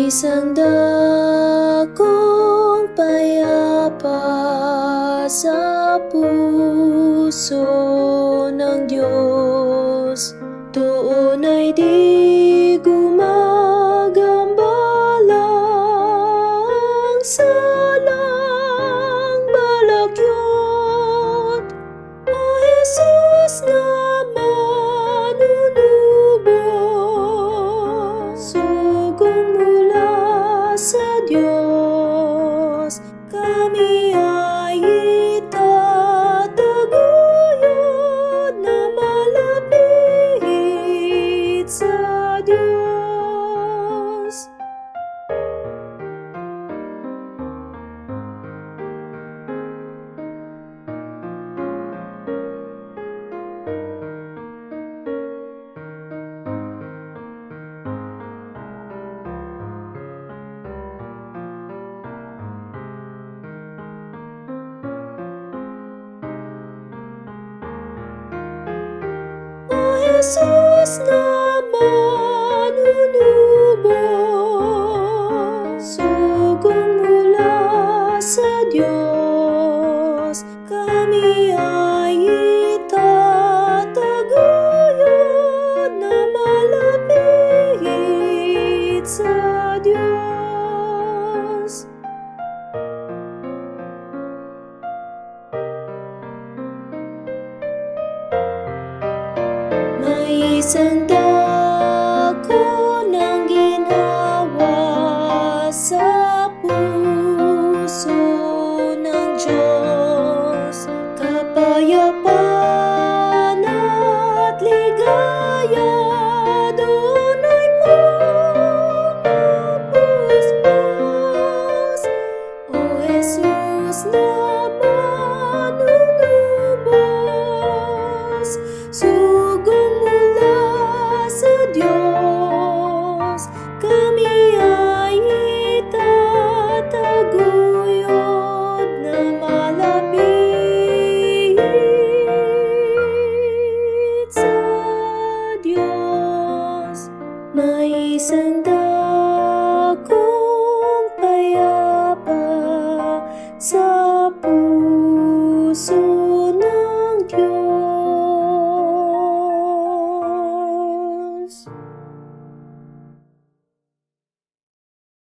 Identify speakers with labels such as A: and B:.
A: Isang dakong payapa sa puso ng Diyos, doon ay di gumagambalang salang balakyot. O Jesus na manunubos, sugong mula sa Diyos, kami ay itataguyod na malapit sa Diyos. Jesus na manunubos, sugong mula sa Diyos, kami ay itataguyod na malapit sa Diyos. May isang dako ng ginawa sa puso ng Diyos.